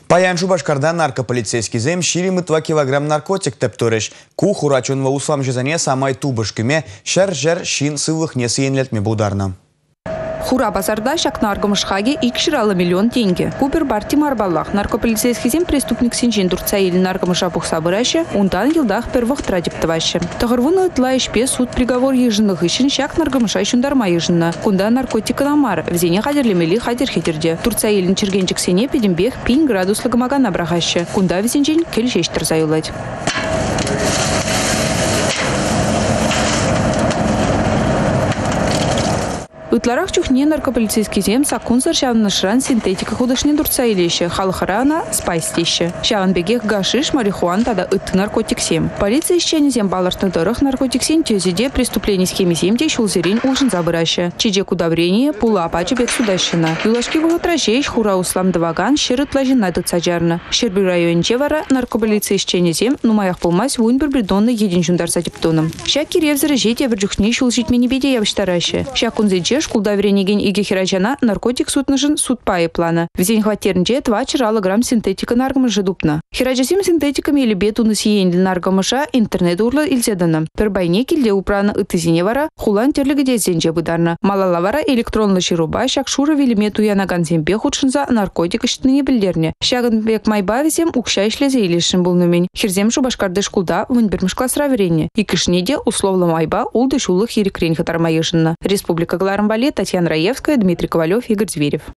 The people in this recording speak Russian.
Паян Шубашкарда наркополицейский зем ширимы 2 килограмм наркотик тептореш. Ку хурачунва услам жезане самай тубышкыме шар-жар шин сывлых не съенлетме бударна. Хура базарда шакна аргамышхаге икширалы миллион тенге. Купер барти марбаллах. Наркополицейский зем преступник синжин Турция или наргамыша бухсабыраща, ундан елдах первых традиптываща. Тахарвуна тла ишпе суд приговор ежинных ищен шак наргамыша шундарма ежинна. Кунда наркотика намар. В зене хадерлемели хадер хитерде. Турция или чергенчик сене педембех 5 градус лагамага набрахаща. Кунда в зенжин кельшештер заюлать. Утларах чухне наркополицейский зем сакунзар шавна шран синтетика худошне дурцаилище, халхарана спайстище. Шаван бегех гашиш, марихуан тада ытты наркотик сем. Полиция ищене зем баларсны дорох наркотик сем тезиде преступлений схеме земде шулзерин ужин забыраща. Чеде кудаврение пула апачы бек судащина. Юлашки вулатрашеиш хура услам даваган шерыт лажин найдут саджарна. Шерби район чевара наркополиция ищене зем нумаях пулмась вунбер бредонны един жундар сатиптоном. Щаки ревзера жете верджухне шулжит мени беде явштараща. Щакунзенче шкулдавренеген иге хирачана наркотик сутнажын суд пае плана. В день хватернже 2 грамм синтетика наргамыжа дупна. Хирачасим синтетиками или бетуны сиенли наргамыша интернет урла ильзедана. Пербайне килде упрана ытызине вара хулан терлигеде зенже бударна. Малалавара электронлы шируба шакшура велимету янаган зембе худшынза наркотик иштыне билдерне. Шагын бек майбавизем укша ишлезе илешин булнумен. Хирзем Шубашкарды шкулда вынбермыш классра веренне. И кишнеде условно майба улды шулы хирикрень хатармаешинна. Республика Гларам Татьяна Раевская, Дмитрий Ковалев, Игорь Зверев.